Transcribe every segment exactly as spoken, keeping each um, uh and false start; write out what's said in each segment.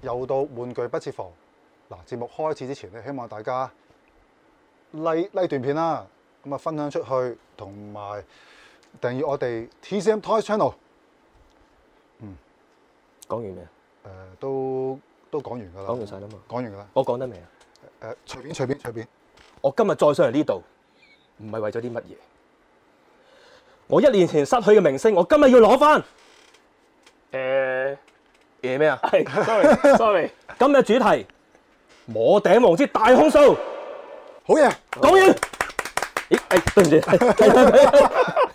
又到玩具不設防嗱，節目開始之前咧，希望大家 like like 段片啦，咁啊分享出去，同埋訂閱我哋 T C M Toys Channel。嗯， 講完未啊？ 誒、呃，都都講完㗎啦。 講完晒啦嘛。 講完㗎啦。 我講得未啊？ 誒、呃，隨便隨便隨便。 我今日再上嚟呢度，唔係為咗啲乜嘢。我一年前失去嘅明星，我今日要攞翻。誒嘢咩啊？係，sorry sorry。今日主題摸頂王之大控訴。 好嘢， 講完。咦？誒，對唔住。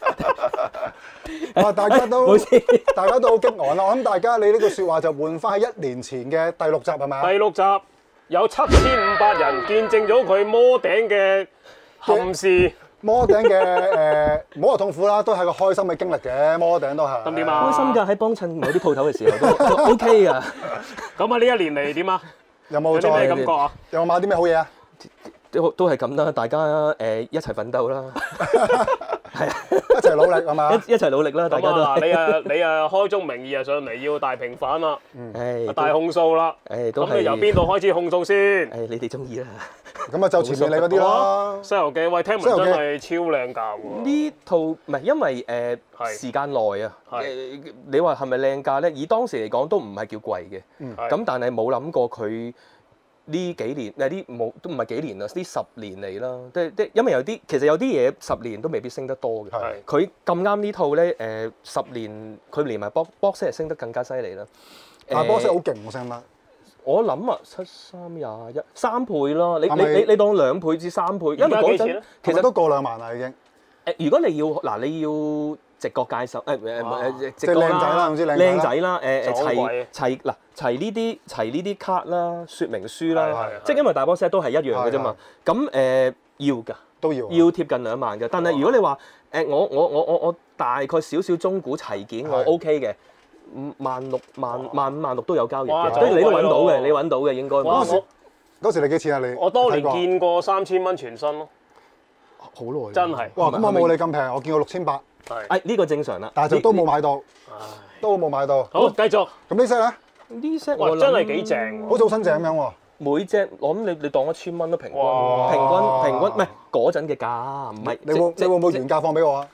啊！大家都冇事大家都好激昂啦！我諗大家你呢句説話就換翻喺一年前嘅第六集係咪啊？ 第六集有七千五百人見證咗佢摸頂嘅憾事。 摸頂嘅誒，唔好話痛苦啦，都係個開心嘅經歷嘅。摸頂都係。 咁點啊？ 開心㗎，喺幫襯某啲鋪頭嘅時候都都 OK 㗎。 咁啊，呢一年嚟點啊？ 有冇有啲咩再感覺啊？ 有冇買啲咩好嘢啊？ 都都係咁啦，大家誒一齊奮鬥啦，係啊， 一齊努力係嘛？ 一一齊努力啦，大家都。 咁啊，你啊你啊開宗明義啊上嚟要大平反啦， 誒大控訴啦。 誒都係。 咁你由邊度開始控訴先？ 誒你哋中意啦。 咁啊就前面你嗰啲啦。 《西遊記》喂，聽聞真係超靚價喎。 呢套唔係因為誒係時間耐啊，誒你話係咪靚價咧？以當時嚟講都唔係叫貴嘅，咁但係冇諗過佢。呢幾年誒啲冇都唔係幾年啦，呢十年嚟啦，即係即係因為有啲其實有啲嘢十年都未必升得多嘅。佢咁啱呢套咧誒十年，佢連埋 box box set 升得更加犀利啦。 但係 box set 好勁喎，升得。 我諗啊，七三廿一三倍咯，你你你你當兩倍至三倍，因為嗰陣其實都過兩萬啦已經。 誒，如果你要嗱，你要直角介紹誒誒誒直角靚仔啦，總之靚仔啦，誒誒齊齊嗱齊呢啲齊呢啲卡啦，説明書啦，即係因為大 box set 都係一樣嘅啫嘛。咁誒要㗎， 都要要貼近兩萬嘅。但係如果你話誒我我我我我大概少少中古齊件我 OK 嘅，萬六萬萬五萬六都有交易嘅，所以你都揾到嘅，你揾到嘅應該。 嗰時嗰時你幾錢啊？你我當年見過三千蚊全新咯。 好耐， 真係。 哇！咁我冇你咁平，我見過六千八。 係。 誒呢個正常啦， 但係就都冇買到，都冇買到。 好，繼續。 咁呢 set 咧？ 呢 set 哇，真係幾正喎！ 好似好新淨咁樣喎。 每隻我諗你你當一千蚊都平均，平均平均唔係嗰陣嘅價，唔係。 你會你會唔會原價放俾我啊？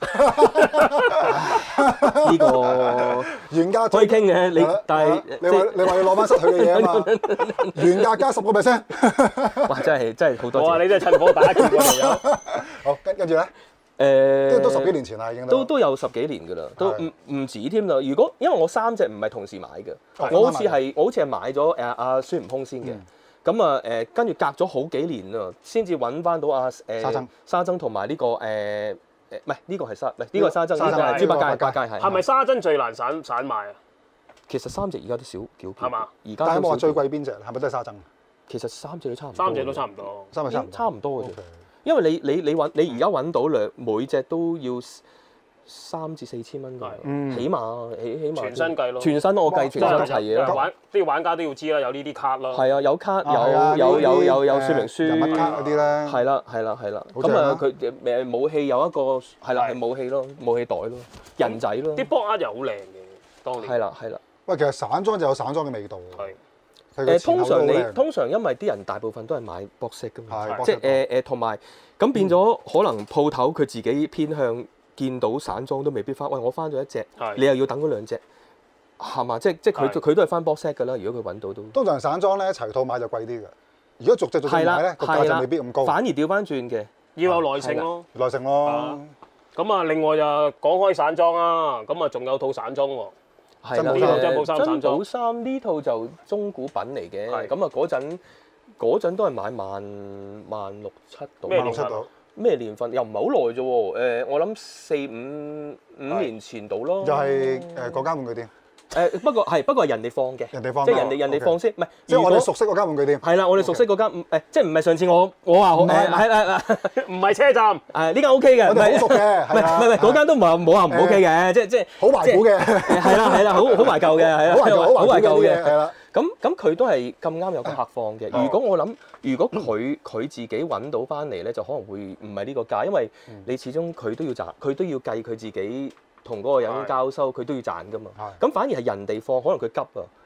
呢個原價可以傾嘅，你但係你話你話要攞翻失去嘅嘢啊嘛？原價加十個 percent。 哇！真係真係好多謝。 哇！你真係趁火打劫喎，條友。 好，跟跟住咧。 誒， 都十幾年前啦，已經都都有十幾年㗎啦，都唔唔止添啦。如果因為我三隻唔係同時買嘅，我好似係我好似係買咗誒阿孫悟空先嘅，咁啊誒跟住隔咗好幾年啊，先至揾翻到阿誒沙僧沙僧同埋呢個誒誒唔係呢個係沙唔係呢個沙僧，呢個係豬八戒八戒係。 係咪沙僧最難散散賣啊？ 其實三隻而家都少叫票， 係嘛？ 而家但係有冇話最貴邊隻？係咪都係沙僧？ 其實三隻都差唔多。 三隻都差唔多。 三隻差唔多。 差唔多嘅啫。因為你你你揾你而家揾到兩每隻都要三至四千蚊㗎，起碼起起碼全新計咯， 全新我計全新齊嘢啦。 玩啲玩家都要知啦，有呢啲卡啦。 係啊，有卡有有有有有說明書， 人物卡嗰啲咧。 係啦係啦係啦。咁啊佢誒武器有一個係啦係武器咯，武器袋咯，人仔咯。 啲 box art 又好靚嘅，當年。 係啦係啦。 喂，其實散裝就有散裝嘅味道喎。 係。 誒通常你通常因為啲人大部分都係買 box set 㗎嘛，即係誒誒同埋咁變咗可能鋪頭佢自己偏向見到散裝都未必翻，喂我翻咗一隻，你又要等嗰兩隻，係嘛？即係即係佢佢都係翻 box set 㗎啦。如果佢揾到都。通常散裝咧齊套買就貴啲㗎，如果逐隻逐隻買咧個價就未必咁高。 反而調翻轉嘅， 要有耐性咯。 耐性咯。 咁啊，另外就講開散裝啊，咁啊仲有套散裝喎。 係啦， 珍寶衫散裝， 珍寶衫呢套就中古品嚟嘅，咁啊嗰陣嗰陣都係買萬萬六七度， 咩年份？ 咩年份？又唔係好耐啫喎，誒我諗四五五年前到咯。 又係誒嗰間玩具店。 誒不過係不過係人哋放嘅， 人哋放， 即係人哋人哋放先，唔係即係我哋熟悉嗰間玩具店。 係啦，我哋熟悉嗰間誒，即係唔係上次我我話誒係係係唔係車站， 誒呢間 OK 嘅， 我哋好熟嘅， 唔係唔係唔係嗰間都唔係冇話唔 OK 嘅，即係即係好懷古嘅， 係啦係啦，好好懷舊嘅係啦， 好懷舊好懷舊嘅係啦。 咁咁佢都係咁啱有個客放嘅。如果我諗，如果佢佢自己揾到翻嚟咧，就可能會唔係呢個價，因為你始終佢都要賺，佢都要計佢自己同嗰個人交收，佢都要賺噶嘛。咁反而係人哋放，可能佢急啊，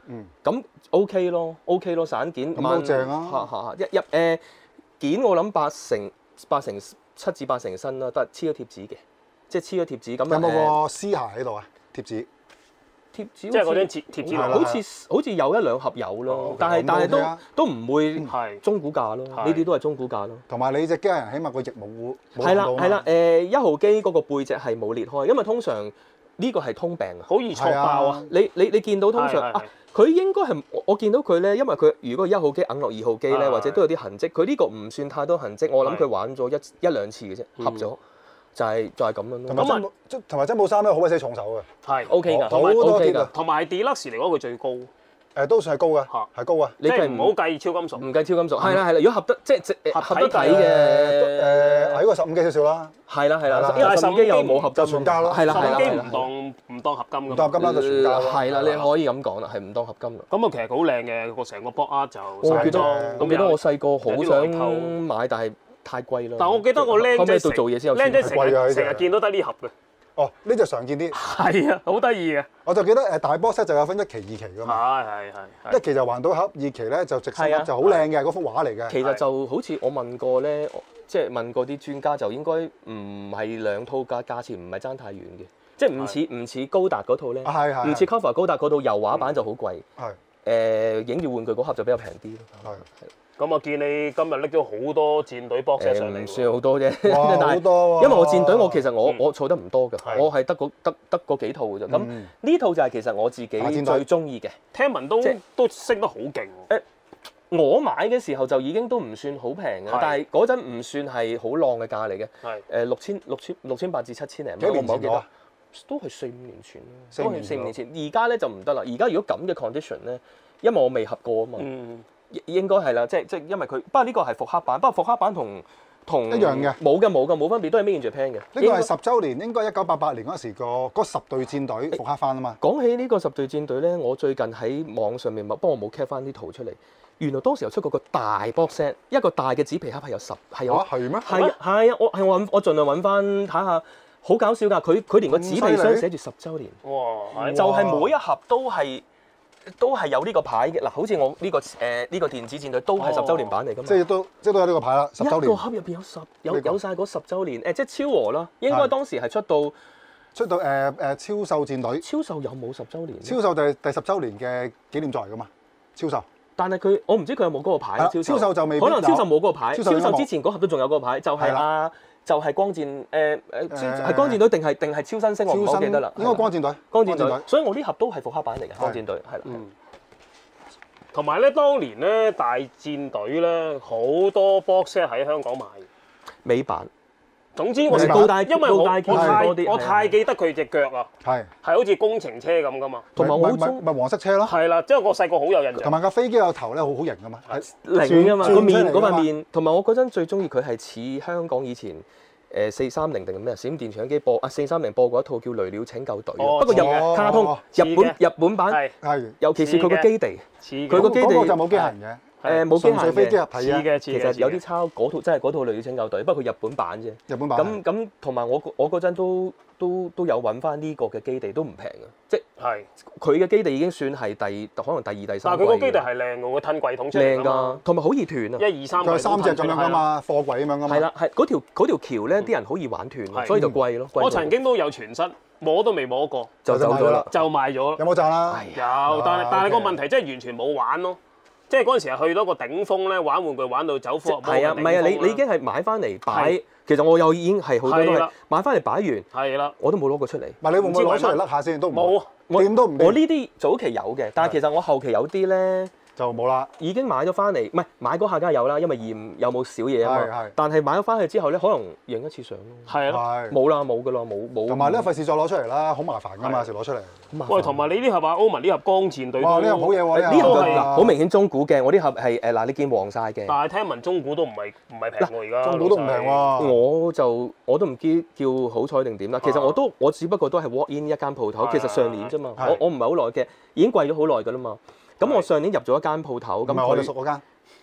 咁 OK 咯，OK 咯，散件咁都正啊！ 嚇嚇嚇，一一誒件我諗八成八成七至八成新啦，都係黐咗貼紙嘅，即係黐咗貼紙咁。 有冇個絲鞋喺度啊？貼紙？ 貼紙即係嗰張貼貼紙好似好似有一兩盒有咯，但係但係都都唔會係中古價咯，呢啲都係中古價咯。 同埋你隻機械人起碼個翼冇冇係啦係啦，誒一號機嗰個背脊係冇裂開，因為通常呢個係通病啊， 好易挫爆啊！ 你你你見到通常啊，佢應該係我見到佢咧，因為佢如果一號機揞落二號機咧，或者都有啲痕跡，佢呢個唔算太多痕跡，我諗佢玩咗一一兩次嘅啫，合咗。就係就係咁樣咯。 同埋真同埋真冇衫咧，好鬼死重手嘅。 係 O K 㗎， 好多鐵啊。 同埋 Deluxe 嚟講，佢最高。 誒都算係高嘅，係高啊。 你係唔好計超金屬。 唔計超金屬。係啦係啦，如果合得即係合得睇嘅誒矮過十五機少少啦。 係啦係啦，因為十五機又冇合金。 就全膠咯。 係啦係啦。 十五機唔當唔當合金㗎。 唔當合金啦，就全膠。 係啦，你可以咁講啦，係唔當合金啦。 咁啊，其實好靚嘅個成個 box art 就。 我記得我記得我細個好想買，但係。太貴啦！ 但我記得我僆仔到做嘢先有僆仔成日成日見到得呢盒嘅。 哦，呢隻常見啲。 係啊，好得意嘅。 我就記得誒大 box set 就有分一期、二期㗎嘛。 係係係。 一期就環島盒，二期咧就直線盒，就好靚嘅嗰幅畫嚟嘅。 其實就好似我問過咧，即係問過啲專家，就應該唔係兩套價價錢唔係爭太遠嘅，即係唔似唔似高達嗰套咧，唔似 cover 高達嗰套油畫版就好貴。係。誒影住玩具嗰盒就比較平啲咯。係。咁我見你今日拎咗好多戰隊 box 上嚟， 唔算好多啫， 但係因為我戰隊我其實我我儲得唔多㗎，我係得嗰得得嗰幾套㗎啫。咁呢套就係其實我自己最中意嘅。 聽聞都都升得好勁。 誒，我買嘅時候就已經都唔算好平嘅，但係嗰陣唔算係好浪嘅價嚟嘅。係誒六千六千六千八至七千零蚊，我唔好記得。都係四五年前啦，都係四五年前。而家咧就唔得啦，而家如果咁嘅 condition 咧，因為我未合過啊嘛。應該係啦，即係即係因為佢，不過呢個係復刻版，不過復刻版同同一樣嘅， 冇嘅冇嘅冇分別，都係 Made in Japan 嘅。呢個係十週年，應該一九八八年嗰時個嗰十隊戰隊復刻翻啊嘛。 講起呢個十隊戰隊咧，我最近喺網上面，不過我冇 cap 翻啲圖出嚟。原來當時有出過個大 box set，一個大嘅紙皮盒係有十係有。 係咩？ 係係啊，我係我我盡量揾翻睇下，好搞笑㗎！佢佢連個紙皮箱寫住十週年， 哇！ 就係每一盒都係。都係有呢個牌嘅嗱，好似我呢個誒呢個電子戰隊都係十週年版嚟㗎嘛， 即係都即係都有呢個牌啦，十週年。 一個盒入邊有十有有曬嗰十週年誒，即係超和啦，應該當時係出到出到誒誒超獸戰隊。 超獸有冇十週年？ 超獸就係第十週年嘅紀念作嚟㗎嘛，超獸。 但係佢我唔知佢有冇嗰個牌。 超獸就未。 可能超獸冇嗰個牌。超獸之前嗰盒都仲有嗰個牌，就係啊。就係光戰誒誒，係光戰隊定係定係超新星，我唔好記得啦。 應該光戰隊。 光戰隊，所以我呢盒都係復刻版嚟嘅光戰隊，係啦。 同埋咧，當年咧大戰隊咧好多 box set 喺香港賣美版。 總之我高大， 因為我我太我太記得佢隻腳啊， 係係好似工程車咁噶嘛。 同埋我好咪黃色車咯。 係啦，即係我細個好有印象。 同埋架飛機有頭咧，好好型噶嘛。 零噶嘛，個面嗰塊面，同埋我嗰陣最中意佢係似香港以前。誒四三零定咩閃電搶機播啊四三零播過一套叫《雷鳥拯救隊》，不過日卡通日本日本版係，尤其是佢個基地，佢個基地就冇機械人嘅，誒冇機械嘅， 其實有啲抄嗰套，真係嗰套《雷鳥拯救隊》，不過佢日本版啫。 日本版咁咁同埋我我嗰陣都都都有揾翻呢個嘅基地，都唔平嘅，即係佢嘅基地已經算係第可能第二第三。 但係佢個基地係靚嘅，會吞櫃桶出嚟㗎嘛， 同埋好易斷啊！ 一二三， 佢係三隻咁樣㗎嘛，貨櫃咁樣㗎嘛。 係啦，係嗰條嗰條橋咧，啲人好易玩斷，所以就貴咯。 我曾經都有全室，摸都未摸過， 就走咗啦， 就賣咗。 有冇賺啊？ 有，但係但係個問題真係完全冇玩咯。即係嗰陣時係去到個頂峰咧，玩玩具玩到走火入魔。 係啊，唔係啊，你你已經係買翻嚟擺。其實我又已經係好多都係買翻嚟擺完。係啦，我都冇攞過出嚟。 唔係你會唔會攞出嚟甩下先？都冇， 掂都唔。 我呢啲早期有嘅，但係其實我後期有啲咧就冇啦。 已經買咗翻嚟，唔係買嗰下梗係有啦，因為驗有冇少嘢啊嘛。但係買咗翻去之後咧，可能影一次相咯。 係啊， 冇啦冇噶啦，冇冇。 同埋咧，費事再攞出嚟啦，好麻煩噶嘛，成日攞出嚟。 喂，同埋你呢盒啊，歐文呢盒光戰隊。 哇！呢盒好嘢喎， 呢盒嗱好明顯中古嘅，我呢盒係誒嗱，你見黃晒嘅。 但係聽聞中古都唔係唔係平喎，而家。 中古都唔平喎。 我就我都唔知叫好彩定點啦。其實我都我只不過都係 walk in 一間鋪頭，其實上年啫嘛。我我唔係好耐嘅，已經貴咗好耐㗎啦嘛。咁我上年入咗一間鋪頭，咁唔係我哋熟嗰間。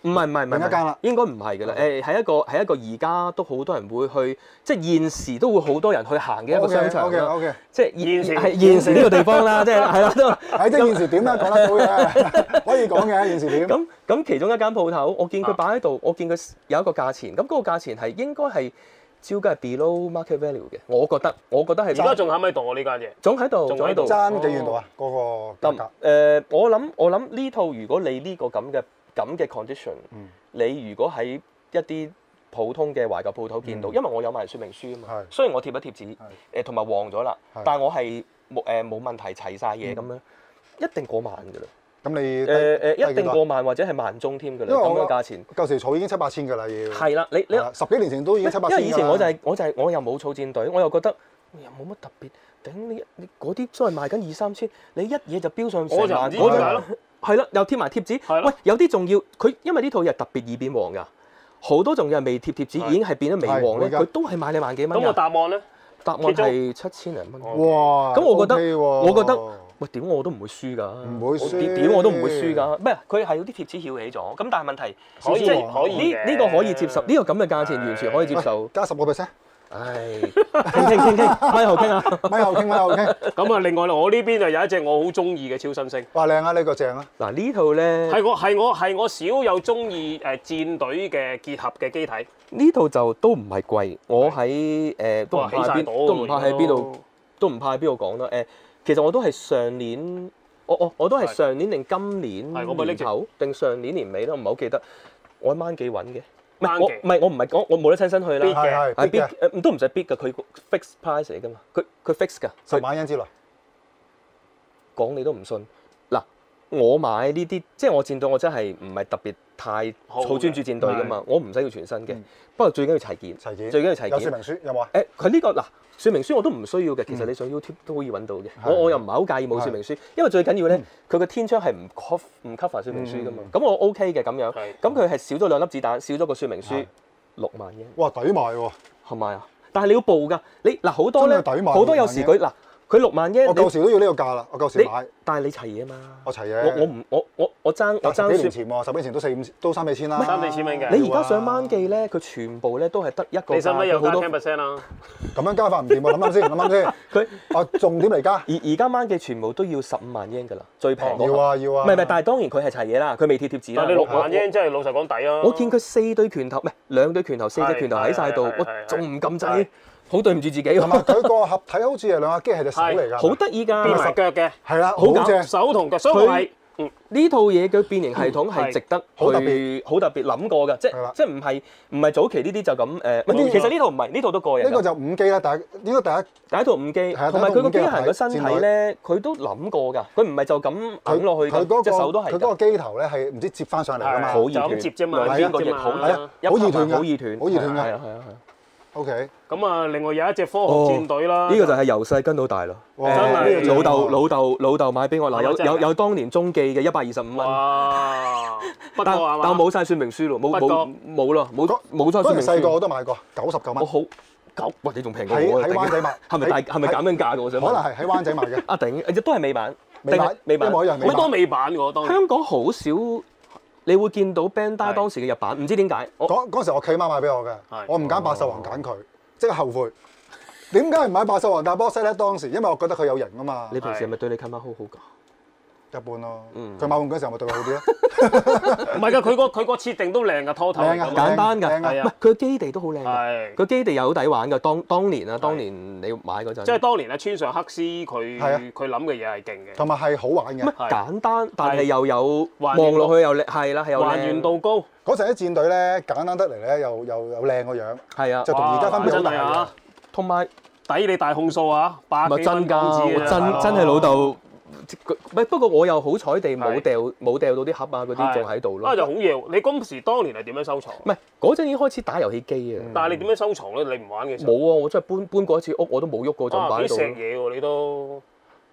唔係唔係唔係另一間啦， 應該唔係㗎啦。誒係一個係一個而家都好多人會去，即係現時都會好多人去行嘅一個商場 OK 啦。 OK， 即係現時係現時呢個地方啦，即係係啦都。 係即係現時點啦，講得到嘅，可以講嘅現時點。 咁咁其中一間鋪頭，我見佢擺喺度，我見佢有一個價錢，咁嗰個價錢係應該係照計係 below market value 嘅，我覺得，我覺得係。 而家仲喺咪度啊？呢間嘢仲喺度， 仲喺度仲喺度。 爭幾遠度啊？嗰個價格。 誒，我諗我諗呢套如果你呢個咁嘅咁嘅 condition，你如果喺一啲普通嘅懷舊鋪頭見到，因為我有埋說明書啊嘛，雖然我貼一貼紙，誒同埋黃咗啦，但係我係冇誒冇問題齊晒嘢咁樣，一定過萬㗎啦。 咁你誒誒一定過萬或者係萬中添㗎啦，咁樣價錢。 舊時儲已經七八千㗎啦，要。 係啦，你你十幾年前都已經七八千。 因為以前我就係我就係我又冇儲戰隊，我又覺得又冇乜特別。頂你你嗰啲都係賣緊二三千，你一嘢就飆上成萬。 我就唔知點解咯。 係啦，又貼埋貼紙。喂，有啲仲要佢，因為呢套嘢特別易變黃㗎，好多仲要係未貼貼紙已經係變咗微黃咧，佢都係賣你萬幾蚊。 咁個答案咧？ 答案係七千零蚊。 哇！ 咁我覺得我覺得。喂，點我都唔會輸㗎， 唔會輸， 點我都唔會輸㗎。咩？佢係有啲貼紙翹起咗，咁但係問題可以可以呢呢個可以接受，呢個咁嘅價錢完全可以接受。 加十個 percent。 唉，傾傾傾傾，咪後傾啊， 咪後傾咪後傾。 咁啊，另外我呢邊就有一隻我好中意嘅超新星。 哇，靚啊！呢個正啊。 嗱呢套咧係我係我係我少有中意誒戰隊嘅結合嘅機體。 呢套就都唔係貴，我喺誒都唔怕邊都唔怕喺邊度都唔怕喺邊度講啦。誒，其實我都係上年。我我我都係上年定今年年頭定上年年尾咯，唔係好記得。我喺掹記揾嘅，唔係我唔係我唔係講我冇得親身去啦。 係係 bid 誒都唔使 bid 㗎，佢 fix price 嚟㗎嘛，佢佢 fix 㗎。 十萬英之內講你都唔信。嗱，我買呢啲即係我戰隊，我真係唔係特別太好專注戰隊㗎嘛，我唔使要全新嘅，不過最緊要齊件。 齊件。 最緊要齊件。 有說明書有冇啊？ 誒，佢呢個嗱。說明書我都唔需要嘅，其實你上 YouTube 都可以揾到嘅。我我又唔係好介意冇說明書，因為最緊要咧，佢個天窗係唔 cover 唔 cover 說明書噶嘛。咁我 OK 嘅咁樣。咁佢係少咗兩粒子彈，少咗個說明書，六萬英。 哇，抵買喎！ 係咪啊？但係你要報㗎，你嗱好多咧，好多有時佢嗱佢六萬英。 我舊時都要呢個價啦，我舊時買。 但係你齊嘢啊嘛。 我齊嘢。 我我唔我我我爭我爭。 十幾年前喎，十幾年前都四五都三四千啦。 三四千蚊嘅。 你而家上掹記咧，佢全部咧都係得一個價。 你使唔使有加好多 ten percent 啦？ 咁樣加法唔掂喎，諗諗先，諗諗先。 佢啊，重點嚟加。 而而家掹記全部都要十五萬英㗎啦，最平嗰個。 要啊要啊。 唔係唔係，但係當然佢係齊嘢啦，佢未貼貼紙啦。 但係你六萬英真係老實講抵啊！ 我見佢四對拳頭，唔係兩對拳頭，四隻拳頭喺晒度，我仲唔撳掣，好對唔住自己。 同埋佢個合體好似係兩架機係隻手嚟㗎。 好得意㗎， 變埋腳嘅。 係啦，好正。 手同腳，所以我係呢套嘢嘅變形系統係值得好特別好特別諗過㗎，即即唔係唔係早期呢啲就咁誒。其實呢套唔係，呢套都過癮。 呢個就五 G 啦，但係應該第一第一套五 G，同埋佢個機械人個身體咧，佢都諗過㗎，佢唔係就咁揞落去㗎，隻手都係。 佢嗰個機頭咧係唔知接翻上嚟㗎嘛， 好易斷接啫嘛， 兩邊個翼好係啊，好易斷㗎， 好易斷， 好易斷㗎。 係啊係啊係啊。 OK。 咁啊，另外有一隻科學戰隊啦。 呢個就係由細跟到大咯。 真係老豆老豆老豆買俾我嗱，有有有當年中記嘅一百二十五蚊。 哇！ 但但冇晒說明書咯，冇冇冇咯，冇冇晒說明書。 細個我都買過，九十九蚊。 我好九，喂你仲平過我。 喺喺灣仔買， 係咪大係咪減緊價㗎？我想問。 可能係喺灣仔買嘅。 啊頂，都係美版。 美版， 美版。 一模一樣。 好多美版㗎，當香港好少，你會見到 Bandai 當時嘅日版，唔知點解。 嗰嗰時我契媽買俾我嘅，我唔揀百獸王揀佢，即係後悔。點解唔買百獸王大波西咧？當時因為我覺得佢有型啊嘛。 你平時係咪對你契媽好好㗎？ 一般咯，佢買玩具嗰時候咪對佢好啲咯。 唔係㗎，佢個佢個設定都靚㗎，拖頭靚啊， 簡單㗎， 係啊，佢基地都好靚㗎，佢基地又好抵玩㗎。當當年啊，當年你買嗰陣， 即係當年啊，村上黑絲佢佢諗嘅嘢係勁嘅， 同埋係好玩嘅， 簡單，但係又有望落去又靚，係啦，係又還原度高。 嗰陣啲戰隊咧簡單得嚟咧，又又有靚個樣， 係啊， 就同而家分別好大嘅。 同埋抵你大控數啊，百幾蚊港紙啊， 真真係老豆。不過我又好彩地冇掉冇掉到啲盒啊嗰啲仲喺度咯。 啊就好嘢喎！你嗰時當年係點樣收藏？ 唔係嗰陣已經開始打遊戲機啊。 但係你點樣收藏咧？你唔玩嘅時候。 冇啊！我真係搬搬過一次屋，我都冇喐過就擺喺度。 幾石嘢喎！你都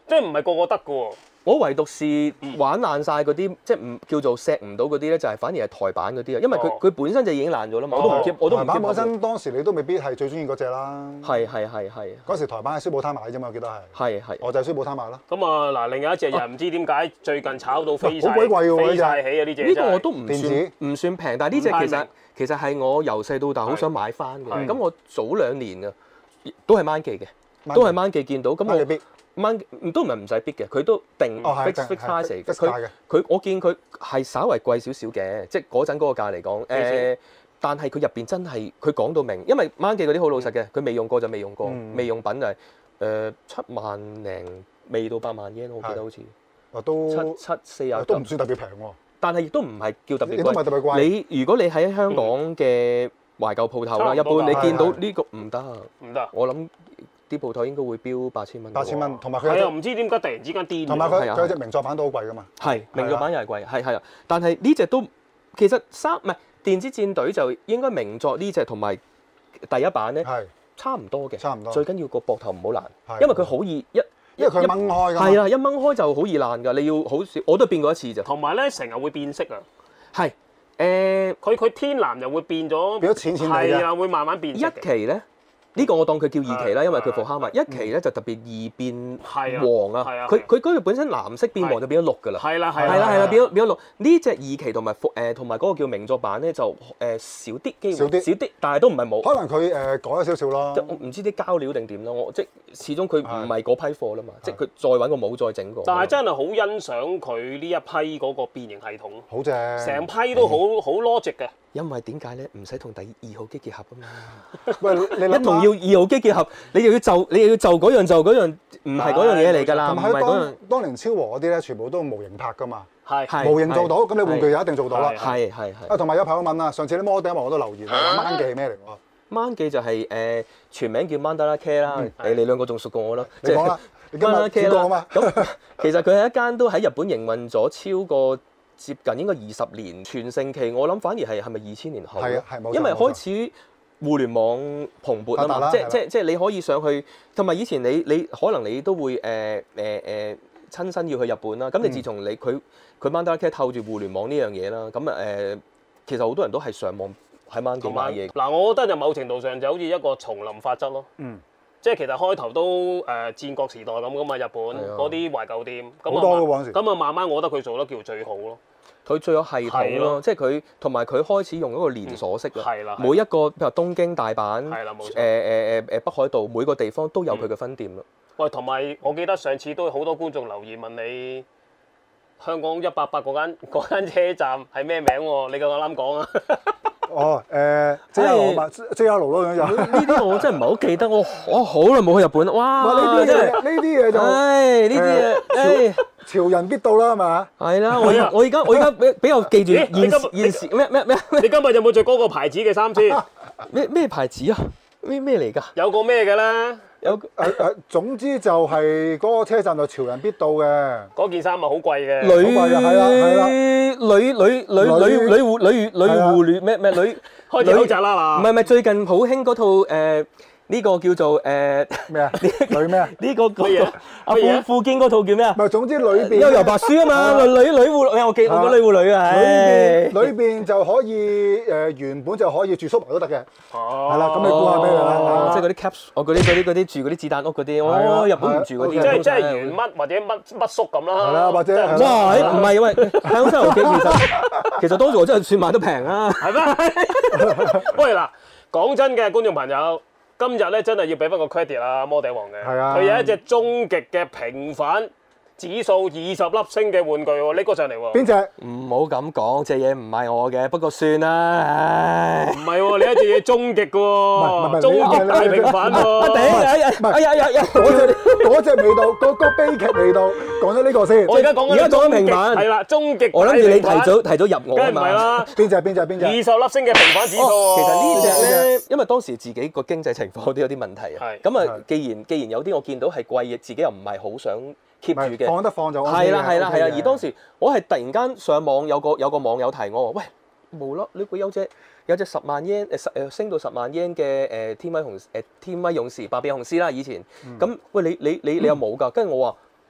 即係唔係個個得嘅喎。 我唯獨是玩爛晒嗰啲，即係唔叫做錫唔到嗰啲咧，就係反而係台版嗰啲啊，因為佢佢本身就已經爛咗啦嘛，我都唔 keep，我都唔 keep。 台版本身當時你都未必係最中意嗰只啦。 係係係係。 嗰時台版喺書報攤買啫嘛，我記得係。 係係。 我就係書報攤買啦。 咁啊嗱，另一隻又唔知點解最近炒到飛晒， 好鬼貴喎飛晒起啊！呢隻呢個我都唔算電子唔算平，但係呢隻其實其實係我由細到大好想買翻嘅。咁我早兩年啊，都係掹記嘅，都係掹記見到。咁我掹都唔係唔使逼嘅，佢都定 fix fix price 嚟嘅。佢佢我見佢係稍為貴少少嘅，即係嗰陣嗰個價嚟講。誒，但係佢入邊真係佢講到明，因為掹記嗰啲好老實嘅，佢未用過就未用過，未用品就係誒七萬零未到八萬 yen，我記得好似。 啊都七七四啊， 都唔算特別平喎。 但係亦都唔係叫特別貴。 亦都唔係特別貴。 你如果你喺香港嘅懷舊鋪頭啦，一般你見到呢個唔得， 唔得。 我諗啲鋪頭應該會標八千蚊。 八千蚊，同埋佢係啊，唔知點解突然之間癲。 同埋佢佢有隻名作版都好貴噶嘛。 係名作版又係貴，係係啊。但係呢隻都其實三唔係電子戰隊就應該名作呢隻同埋第一版咧差唔多嘅。 差唔多。 最緊要個膊頭唔好爛，因為佢好易一。 因為佢掹開㗎。 係啦，一掹開就好易爛㗎。你要好少，我都變過一次咋。 同埋咧，成日會變色啊。 係誒， 佢佢天藍又會變咗， 變咗淺淺地嘅。 係啊，會慢慢變色。 一期咧，呢個我當佢叫二期啦，因為佢復刻嘛。一期咧就特別易變黃啊。佢佢嗰個本身藍色變黃就變咗綠㗎啦。 係啦係啦係啦，變咗變咗綠。呢隻二期同埋復誒同埋嗰個叫名作版咧就誒少啲機會，少啲少啲，但係都唔係冇。 可能佢誒改咗少少咯。 即我唔知啲膠料定點咯，我即始終佢唔係嗰批貨啦嘛，即佢再揾個帽再整過。 但係真係好欣賞佢呢一批嗰個變形系統， 好正， 成批都好好 logic 嘅。 因為點解咧？唔使同第二號機結合啊嘛。 喂，你一同要二號機結合，你又要就你又要就嗰樣就嗰樣，唔係嗰樣嘢嚟㗎啦。 同埋喺當當年超和嗰啲咧，全部都模型拍㗎嘛。 係模型做到，咁你玩具又一定做到啦。 係係係。 啊，同埋有朋友問啊，上次啲摩頂我都留言啊，掹記係咩嚟喎？ 掹記就係誒全名叫 Mandala Care 啦，你你兩個仲熟過我啦。 你講啦，你今日見過啊嘛？ 咁其實佢係一間都喺日本營運咗超過接近應該二十年，全盛期我諗反而係係咪二千年後？ 係啊係冇錯。 因為開始互聯網蓬勃啊嘛，即即即你可以上去，同埋以前你你可能你都會誒誒誒親身要去日本啦。咁你自從你佢佢 Mandala Care 透住互聯網呢樣嘢啦，咁誒其實好多人都係上網喺 Mandala 度買嘢。 嗱，我覺得就某程度上就好似一個叢林法則咯。 嗯。 即係其實開頭都誒戰國時代咁噶嘛，日本嗰啲懷舊店， 好多嘅嗰陣時。 咁啊慢慢我覺得佢做得叫最好咯。 佢最有系統咯，即係佢同埋佢開始用一個連鎖式啦。 係啦。 每一個譬如東京、大阪， 係啦冇錯。誒誒誒誒北海道每個地方都有佢嘅分店咯。 喂，同埋我記得上次都好多觀眾留言問你香港一八八嗰間嗰間車站係咩名喎？你夠我啱講啊！ 哦，誒 J R 路嘛 ，J R 路咯咁樣。 呢啲我真係唔係好記得，我我好耐冇去日本啦。哇！ 呢啲嘢呢啲嘢就， 唉，呢啲嘢， 潮人必到啦，係嘛？ 係啦，我我而家我而家比比較記住現現時咩咩咩？ 你今日有冇着嗰個牌子嘅衫先？ 咩咩牌子啊？咩咩嚟㗎？ 有個咩嘅咧？ 有誒誒，總之就係嗰個車站就潮人必到嘅。 嗰件衫咪好貴嘅。 女係啦係啦， 女女女女女護女女護女咩咩女開始好窄啦嘛。 唔係唔係，最近好興嗰套誒呢個叫做誒咩啊？女咩啊？ 呢個嗰個阿富富堅嗰套叫咩啊？ 唔係，總之裏邊幽遊白書啊嘛，女女女護女，我記我個女護女啊。 裏邊裏邊就可以誒原本就可以住宿埋都得嘅。 哦。 係啦，咁你估下咩啦？ 即係嗰啲 caps，我嗰啲嗰啲嗰啲住嗰啲子彈屋嗰啲，哦，日本唔住嗰啲。 即係即係原乜或者乜乜宿咁啦。 係啦，或者哇，唔係喂，香西遊記其實其實當時我真係算買得平啊。 係咩？喂嗱，講真嘅觀眾朋友。今日咧真係要俾翻個 credit 啦，摩頂王嘅，佢、啊、有一隻終極嘅平反指數二十粒星嘅玩具喎，拎個上嚟喎。 邊隻？ 唔好咁講，隻嘢唔係我嘅，不過算啦，唉。 唔係喎，你一隻嘢終極嘅喎，終極大平反喎。 頂啊！唔係，哎呀呀呀！ 嗰隻嗰隻味道，嗰個悲劇味道，講咗呢個先。 我而家講緊， 而家講緊平反。 係啦，終極。 我諗住你提早提早入我啊嘛。 梗係唔係啦？ 邊隻邊隻邊隻？ 二十粒星嘅平反指數喎。 其實呢隻咧，因為當時自己個經濟情況都有啲問題啊。 係。 咁啊，既然既然有啲我見到係貴嘅，自己又唔係好想 keep 住嘅， 放得放就 O K 係啦係啦係啦。而當時我係突然間上網有個有個網友提我話：喂，無啦，你會有隻有隻十萬 yen 誒十誒升到十萬 yen 嘅誒天威雄誒天威勇士百變雄獅啦，以前咁喂你你你你有冇㗎？跟住我話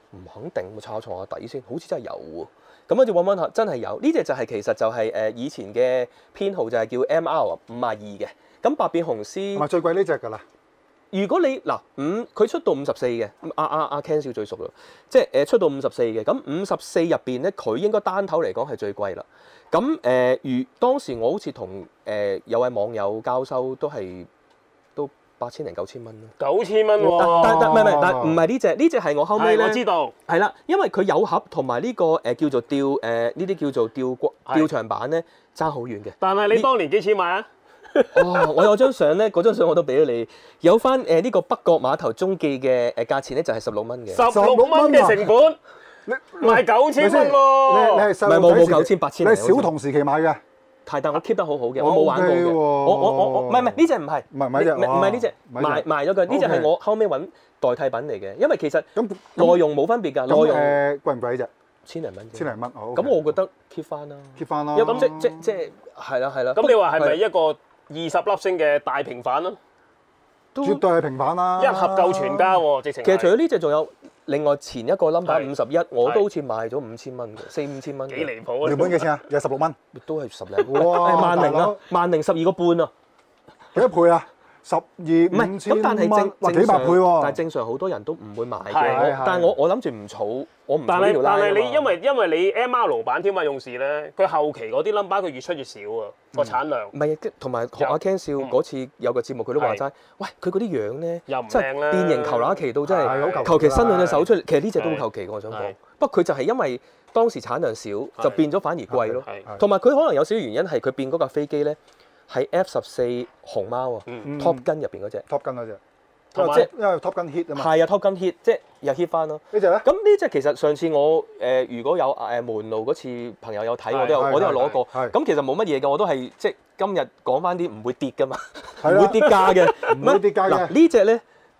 唔肯定，咪查床下底先，好似真係有喎。咁跟住揾揾下，真係有呢隻就係其實就係誒以前嘅編號就係叫 M R 五廿二嘅。咁百變雄獅咪最貴呢隻㗎啦。 如果你嗱五佢出到五十四嘅，阿阿阿 Ken 少最熟啦，即係誒出到五十四嘅，咁五十四入邊咧，佢應該單頭嚟講係最貴啦。咁誒、呃，如當時我好似同誒有位網友交收都係都八千零九千蚊咯。 九千蚊喎！ 但但唔係唔係，但唔係呢隻，呢隻係我後尾咧。 我知道。係啦，因為佢有盒同埋呢個誒、呃、叫做吊誒呢啲叫做吊骨吊長板咧，爭好遠嘅。 但係你當年幾錢買啊？ 哦，我有張相咧，嗰張相我都俾咗你，有翻誒呢個北角碼頭中記嘅誒價錢咧就係十六蚊嘅。 十六蚊嘅成本。賣九千蚊喎！ 你你係細路唔係冇冇九千八千， 你係小童時期買嘅。 係，但我 keep 得好好嘅，我冇玩過嘅。我我我我唔係唔係呢隻唔係， 唔係唔係呢隻， 唔係呢隻賣賣咗佢，呢隻係我後尾揾代替品嚟嘅，因為其實咁內容冇分別㗎。內容誒貴唔貴呢隻？ 千零蚊。 千零蚊，好。 咁我覺得 keep 翻啦 ，keep 翻啦。 咁即即即係啦係啦。 咁你話係咪一個二十粒星嘅大平反咯？ 絕對係平反啦， 一盒夠全家喎，直情。 其實除咗呢隻，仲有另外前一個 number 五十一，我都好似賣咗五千蚊嘅，四五千蚊。 幾離譜啊！ 原本幾錢啊？又十六蚊， 都係十零。哇！萬零啊，萬零十二個半啊， 幾多倍啊？十二五千蚊，哇幾百倍喎！ 但係正常好多人都唔會買嘅，但係我我諗住唔儲，我唔但係但係你因為因為你 M R 版天馬勇士咧，佢後期嗰啲 number 佢越出越少啊個產量。 唔係，同埋學阿 Ken 笑嗰次有個節目，佢都話齋，喂佢嗰啲樣咧，真係變形求乸奇到真係，求其伸兩隻手出嚟，其實呢隻都好求其，我想講。不過佢就係因為當時產量少，就變咗反而貴咯。同埋佢可能有少少原因係佢變嗰架飛機咧。係 F 十四熊貓啊，Top Gun 入邊嗰隻 ，Top Gun 嗰隻，即係因為 Top Gun hit 啊嘛。 係啊，Top Gun hit，即係又 hit 翻咯。 呢隻咧？ 咁呢隻其實上次我誒如果有誒門路嗰次朋友有睇，我都有我都有攞過。咁其實冇乜嘢嘅，我都係即係今日講翻啲唔會跌噶嘛，唔會跌價嘅， 唔會跌價嘅。 嗱呢隻咧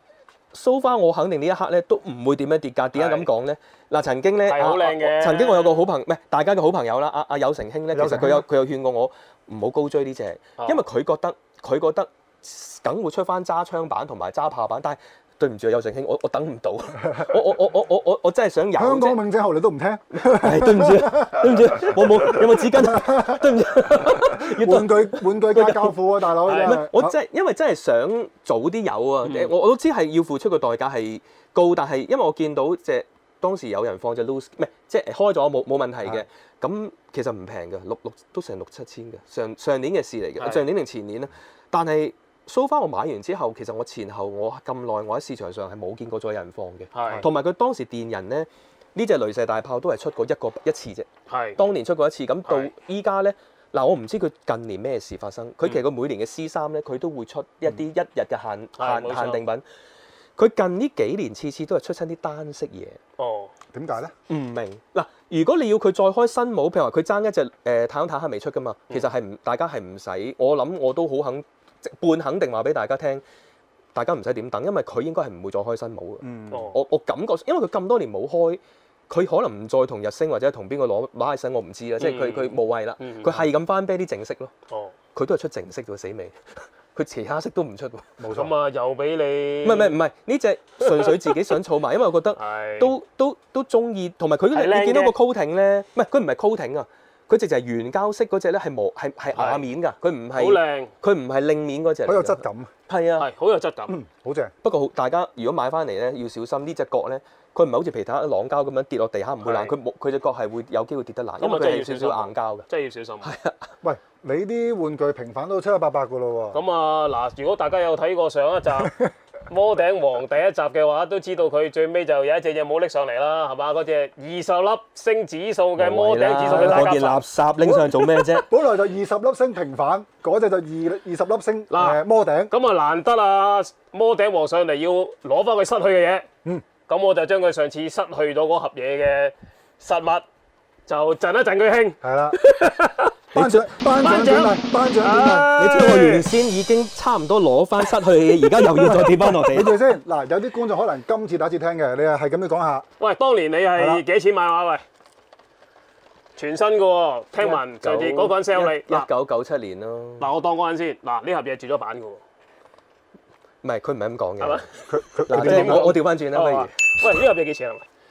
，so far我肯定呢一刻咧都唔會點樣跌價。點解咁講咧？嗱曾經咧， 好靚嘅。 曾經我有個好朋唔係大家嘅好朋友啦，阿阿有成兄咧，其實佢有佢有勸過我。唔好高追呢隻，因為佢覺得佢覺得梗會出翻揸槍版同埋揸炮版，但係對唔住啊，有成兄，我我等唔到，我我我我我我我真係想有。 香港永者後你都唔聽， 係對唔住，對唔住，我冇有冇紙巾啊？對唔住， 玩具玩具加交付啊，大佬真係。 我真係因為真係想早啲有啊，我我都知係要付出嘅代價係高，但係因為我見到隻當時有人放隻 loose， 唔係即係開咗冇冇問題嘅。咁其實唔平嘅，六六都成六七千嘅，上上年嘅事嚟嘅，上年定前年啦。但係 so far 我買完之後，其實我前後我咁耐，我喺市場上係冇見過再有人放嘅。同埋佢當時電人咧，呢隻雷射大炮都係出過一個一次啫。係。當年出過一次，咁到依家咧，嗱我唔知佢近年咩事發生。佢其實佢每年嘅 C 三咧，佢都會出一啲一日嘅限限限定品。佢近呢幾年次次都係出親啲單色嘢。哦。點解咧？唔明嗱，如果你要佢再開新模，譬如話佢爭一隻誒太空坦克未出噶嘛，其實係唔大家係唔使，我諗我都好肯半肯定話俾大家聽，大家唔使點等，因為佢應該係唔會再開新模嘅。嗯、我我感覺，因為佢咁多年冇開，佢可能唔再同日升或者同邊個攞馬來西亞我唔知啦，嗯、即係佢佢無謂啦，佢係咁翻啤啲正色咯。哦，佢都係出正色啫，死未？佢其他色都唔出喎，冇錯。咁啊，又俾你？唔係唔係唔係，呢隻純粹自己想儲埋，因為我覺得都都都中意，同埋佢你見到個 coating 咧，唔係佢唔係 coating 啊，佢直就係原膠色嗰隻咧係磨係係瓦面㗎，佢唔係好靚，佢唔係令面嗰隻。好有質感。係啊，係好有質感，嗯，好正。不過好大家如果買翻嚟咧，要小心呢隻角咧，佢唔係好似皮塔朗膠咁樣跌落地下唔會爛，佢冇佢隻角係會有機會跌得爛，因為佢係少少硬膠嘅。真係要小心。係啊，喂。你啲玩具平反都七七八八噶咯喎！咁啊嗱，如果大家有睇過上一集《魔頂王》第一集嘅話，都知道佢最尾就有一隻嘢冇拎上嚟啦，係嘛？嗰隻二十粒星指數嘅魔頂指數嘅大垃圾。嗰件垃圾拎上嚟做咩啫？本來就二十粒星平反，嗰隻就二二十粒星誒魔頂。咁啊難得啊，魔頂王上嚟要攞翻佢失去嘅嘢。嗯。咁我就將佢上次失去咗嗰盒嘢嘅實物，就震一震佢興。係啦。頒獎頒獎典禮，頒獎典禮，你知我原先已經差唔多攞翻失去嘅嘢，而家又要再跌翻落地。你住先，嗱，有啲觀眾可能今次第一次聽嘅，你係係咁樣講下。喂，當年你係幾錢買啊？喂，全新嘅喎，聽聞上次嗰個人 sell 你，一九九七年咯。嗱，我當嗰陣先，嗱呢盒嘢絕咗版嘅喎。唔係，佢唔係咁講嘅。係咪？佢佢嗱，即係我我調翻轉啦，不如。喂，呢盒嘢幾錢啊？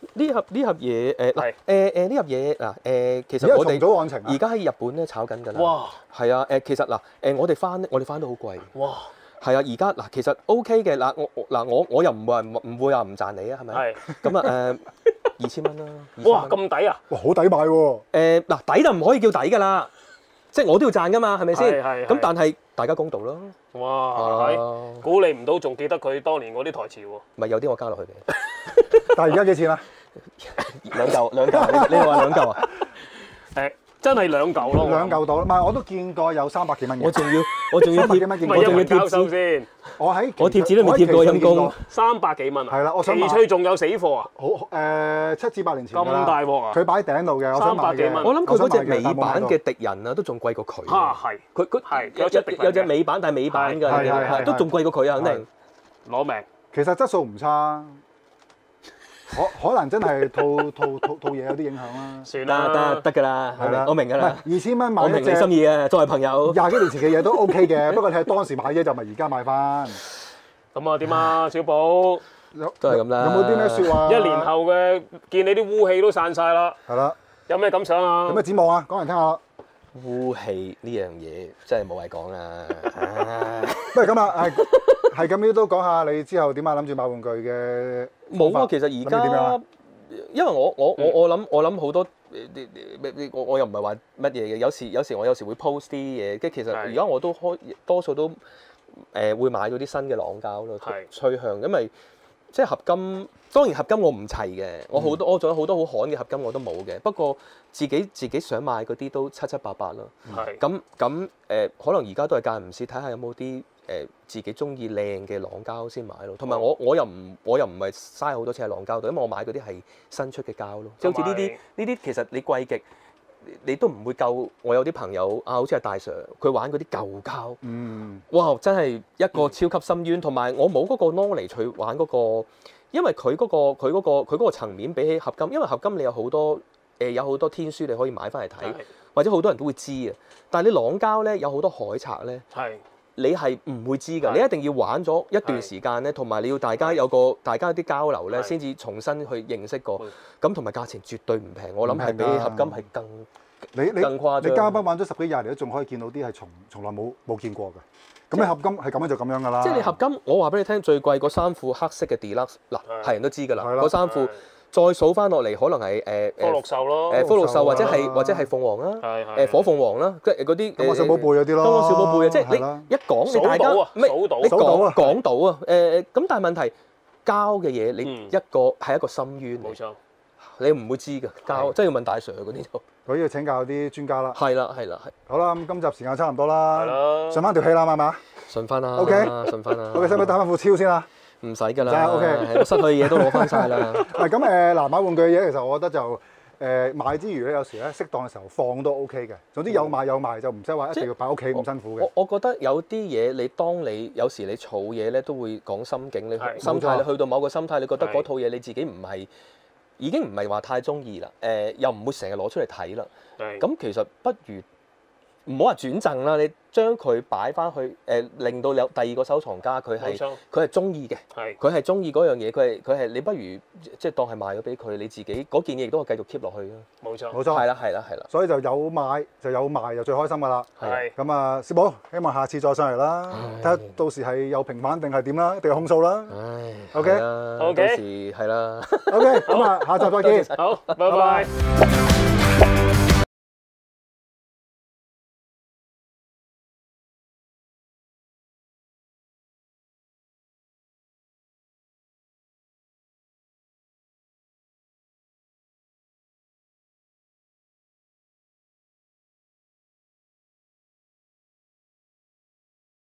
呢盒呢盒嘢誒嗱誒誒呢盒嘢嗱誒，其實我哋重組案情而家喺日本咧炒緊㗎啦。 哇！ 係啊誒，其實嗱誒，我哋翻我哋翻得好貴。 哇！ 係啊，而家嗱其實 OK 嘅嗱，我嗱我我又唔會話唔會話唔賺你啊，係咪？係。咁啊誒二千蚊啦。 哇！咁抵啊！ 哇，好抵買喎！ 誒嗱，抵就唔可以叫抵㗎啦，即係我都要賺㗎嘛，係咪先？ 係係。 咁但係大家公道咯。 哇！係。估你唔到，仲記得佢當年嗰啲台詞喎。 唔係有啲我加落去嘅。 但係而家幾錢啊？ 兩嚿兩嚿，你你話兩嚿啊？ 誒，真係兩嚿咯。 兩嚿到，唔係我都見過有三百幾蚊嘅。 我仲要我仲要貼， 我仲要貼紙先。 我喺我貼紙都未貼過陰公。 三百幾蚊啊！ 係啦，我想奇趣仲有死貨啊！ 好誒，七至八年前咁大鑊啊！ 佢擺頂度嘅，我想買嘅。 我諗佢嗰隻美版嘅敵人啊，都仲貴過佢。 嚇係。 佢佢係有隻有隻美版，但係美版㗎，都仲貴過佢啊！肯定攞命。 其實質素唔差。可可能真係套套套套嘢有啲影響啦。 算啦， 得得㗎啦，係啦，我明㗎啦。 二千蚊買我明你心意嘅，作為朋友。 廿幾年前嘅嘢都 OK 嘅，不過你係當時買啫，就唔係而家買翻。 咁啊點啊，小寶？ 都係咁啦。 有冇啲咩説話？ 一年後嘅見你啲污氣都散晒啦。 係啦。 有咩感想啊？ 有咩展望啊？講嚟聽下。 污氣呢樣嘢真係冇謂講啦。 不如咁啊，係係咁樣都講下你之後點啊？諗住買玩具嘅。 冇啊，其實而家因為我我我我諗我諗好多我我又唔係話乜嘢嘅，有時有時我有時會 post 啲嘢，即係其實而家我都開多數都誒會買咗啲新嘅朗膠咯，趨向，因為即係合金，當然合金我唔齊嘅，我好多我仲有好多好罕嘅合金我都冇嘅，不過自己自己想買嗰啲都七七八八咯。係咁咁誒，可能而家都係間唔時睇下有冇啲誒自己中意靚嘅朗膠先買咯。同埋我我又唔我又唔係嘥好多錢喺朗膠度，因為我買嗰啲係新出嘅膠咯。即係好似呢啲呢啲，其實你貴極你都唔會夠。我有啲朋友啊，好似係大 Sir，佢玩嗰啲舊膠，嗯，哇，真係一個超級深淵。同埋我冇嗰個 knowledge 去玩嗰個。因為佢嗰個佢嗰個佢嗰個層面比起合金，因為合金你有好多誒有好多天書你可以買翻嚟睇，或者好多人都會知啊。但係你朗膠咧有好多海賊咧，你係唔會知㗎。你一定要玩咗一段時間咧，同埋你要大家有個大家啲交流咧，先至重新去認識過。咁同埋價錢絕對唔平，我諗係比起合金係更你你更誇張。 你膠筆玩咗十幾廿年都仲可以見到啲係從從來冇冇見過㗎。咁你合金係咁樣就咁樣㗎啦。 即係你合金，我話俾你聽，最貴嗰衫褲黑色嘅 Deluxe， 嗱係人都知㗎啦。嗰衫褲再數翻落嚟，可能係誒福祿壽咯， 誒福祿壽或者係或者係鳳凰啦，誒火鳳凰啦，即係嗰啲金剛小寶貝嗰啲咯。 金剛小寶貝啊，即係你一講你大家咩？你講講到啊，誒咁但係問題膠嘅嘢，你一個係一個深淵。冇錯。你唔會知㗎，膠真係要問大 Sir 嗰啲就。 佢要請教啲專家啦。 係啦，係啦，係。 好啦，咁今集時間差唔多啦。 係啦。 上翻條氣啦，係咪啊？ 順翻啦。 O K。 順翻啦。 O K，使唔使打翻副超先啊？ 唔使㗎啦。 O K。 我失去嘅嘢都攞翻晒啦。 係咁誒，嗱買玩具嘅嘢，其實我覺得就誒買之餘咧，有時咧適當嘅時候放都 O K 嘅。總之有買有賣就唔使話一定要擺屋企咁辛苦嘅。 我我覺得有啲嘢你當你有時你儲嘢咧，都會講心境，你心態你去到某個心態，你覺得嗰套嘢你自己唔係。已經唔係話太中意啦，誒、呃、又唔會成日攞出嚟睇啦。咁的其實不如唔好話轉贈啦，你將佢擺翻去誒、呃，令到有第二個收藏家佢係佢係中意嘅，佢係中意嗰樣嘢，佢係佢係你不如即係當係賣咗俾佢，你自己嗰件嘢亦都可以繼續 keep 落去啦。冇錯，冇錯，係啦係啦係啦。 所以就有買就有賣就最開心噶啦。係咁啊，小寶希望下次再上嚟啦，睇下到時係有平反定係點啦，定係控訴啦。唉 OK， OK，到時係啦。 OK，咁啊，下集再見。 好，拜拜。